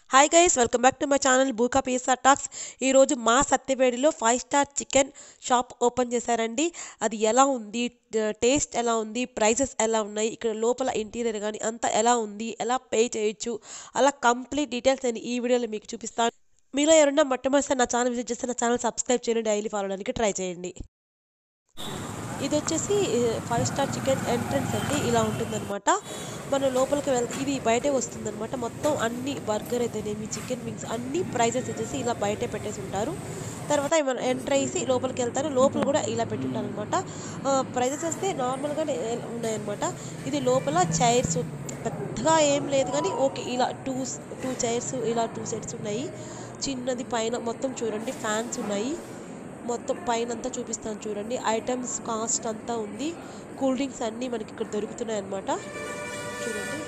Hi guys, welcome back to my channel బూకా PSR talks. ఈరోజు మా సత్యవేడిలో 5 స్టార్ చికెన్ షాప్ ఓపెన్ చేశారండి. అది ఎలా ఉంది, టేస్ట్ ఎలా ఉంది, ప్రైసెస్ ఎలా ఉన్నాయి, ఇక్కడ లోపల ఇంటీరియర్ కానీ అంతా ఎలా ఉంది, ఎలా పే చేయొచ్చు, అలా కంప్లీట్ డీటెయిల్స్ నేను ఈ వీడియోలో మీకు చూపిస్తాను. మీలో ఎవరన్నా మొట్టమొదటిసారి నా ఛానల్ విజిట్ చేస్తే నా ఛానల్ సబ్స్క్రైబ్ చేయండి, డైలీ ఫాలో అవడానికి ట్రై చేయండి. ఇది వచ్చేసి 5 స్టార్ చికెన్ ఎంట్రన్స్ అండి. ఇలా ఉంటుందన్నమాట. మనం లోపలికి వెళ్తే ఇది బయటే వస్తుందన్నమాట. మొత్తం అన్ని బర్గర్ అయితేనేమి, చికెన్ వింగ్స్ అన్ని ప్రైజెస్ వచ్చేసి ఇలా బయటే పెట్టేసి ఉంటారు. తర్వాత మనం ఎంటర్ అయ్యి లోపలికి వెళ్తారు. లోపల కూడా ఇలా పెట్టుంటారు అనమాట. ప్రైజెస్ వస్తే నార్మల్గానే ఉన్నాయన్నమాట. ఇది లోపల చైర్స్ పెద్దగా ఏం లేదు కానీ ఓకే, ఇలా టూ చైర్స్, ఇలా 2 సెట్స్ ఉన్నాయి. చిన్నది పైన మొత్తం చూడండి, ఫ్యాన్స్ ఉన్నాయి. మొత్తం పైన అంతా చూపిస్తాను చూడండి. ఐటమ్స్ కాస్ట్ అంతా ఉంది. కూల్ డ్రింక్స్ అన్నీ మనకి ఇక్కడ దొరుకుతున్నాయి అన్నమాట. చూడండి,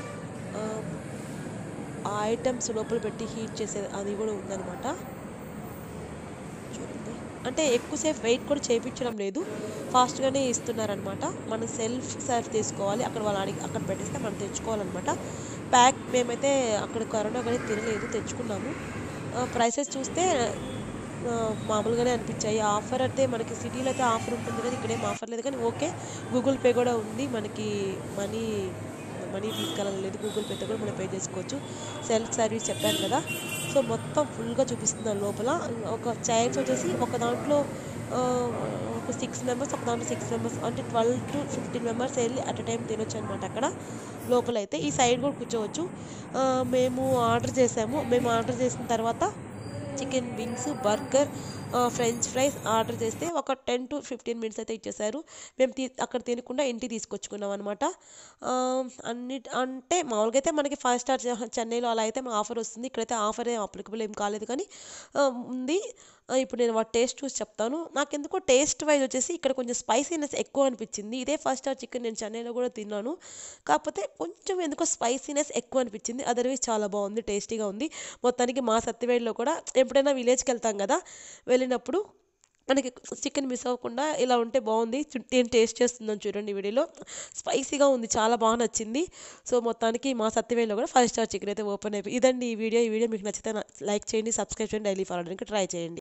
ఆ ఐటమ్స్ లోపల పెట్టి హీట్ చేసేది అది కూడా ఉందన్నమాట. చూడండి, అంటే ఎక్కువసేపు వెయిట్ కూడా చేయించడం లేదు, ఫాస్ట్గానే ఇస్తున్నారనమాట. మనం సెల్ఫ్ సర్వ్ చేసుకోవాలి. అక్కడ వాళ్ళు అడిగి అక్కడ పెట్టేస్తే మనం తెచ్చుకోవాలన్నమాట. మేమైతే అక్కడ కరోనా కానీ తినలేదు, తెచ్చుకున్నాము. ప్రైసెస్ చూస్తే మామూలుగానే అనిపించాయి. ఆఫర్ అయితే మనకి సిటీలో అయితే ఆఫర్ ఉంటుంది కదా, ఇక్కడేం ఆఫర్ లేదు కానీ ఓకే. గూగుల్ పే కూడా ఉంది, మనకి మనీ తీసుకెళ్ళలేదు. గూగుల్ పేతో కూడా మనం పే చేసుకోవచ్చు. సెల్ఫ్ సర్వీస్ చెప్పాను కదా. సో మొత్తం ఫుల్గా చూపిస్తున్నాను లోపల. ఒక చైర్స్ వచ్చేసి ఒక దాంట్లో ఒక 6 మెంబర్స్, ఒక దాంట్లో 6 మెంబర్స్, అంటే 12 to 15 మెంబర్స్ వెళ్ళి అట్ ఎ టైం తినొచ్చు అనమాట. అక్కడ లోపల అయితే ఈ సైడ్ కూడా కూర్చోవచ్చు. మేము ఆర్డర్ చేసిన తర్వాత chicken wings, burger, french fries order చేస్తే ఒక 10 to 15 మినిట్స్ అయితే ఇచ్చేసారు. మేము అక్కడ తినకుండా ఇంటికి తీసుకొచ్చుకున్నాం అనమాట. అంటే మామూలుగా అయితే మనకి 5 స్టార్ చెన్నైలో అలా అయితే ఆఫర్ వస్తుంది. ఇక్కడైతే ఆఫర్ అప్లికబుల్ ఏం కాలేదు కానీ ఉంది. ఇప్పుడు నేను వాటి టేస్ట్ చూసి చెప్తాను. నాకు ఎందుకో టేస్ట్ వైజ్ వచ్చేసి ఇక్కడ కొంచెం స్పైసీనెస్ ఎక్కువ అనిపించింది. ఇదే 5 స్టార్ చికెన్ నేను చెన్నైలో కూడా తిన్నాను, కాకపోతే కొంచెం ఎందుకో స్పైసీనెస్ ఎక్కువ అనిపించింది. అదర్వైజ్ చాలా బాగుంది, టేస్టీగా ఉంది. మొత్తానికి మా సత్యవేడిలో కూడా ఎప్పుడైనా విలేజ్కి వెళ్తాం కదా, వెళ్ళినప్పుడు మనకి చికెన్ మిస్ అవ్వకుండా ఇలా ఉంటే బాగుంది. నేను టేస్ట్ చేస్తున్నాను చూడండి వీడియోలో. స్పైసీగా ఉంది, చాలా బాగా నచ్చింది. సో మొత్తానికి మా సత్యవేడిలో కూడా 5 స్టార్ చికెన్ అయితే ఓపెన్ అయిపోయి. ఇదండి ఈ వీడియో మీకు నచ్చితే లైక్ చేయండి, సబ్స్క్రైబ్ చేయండి, డైలీ ఫాలో అవడానికి ట్రై చేయండి.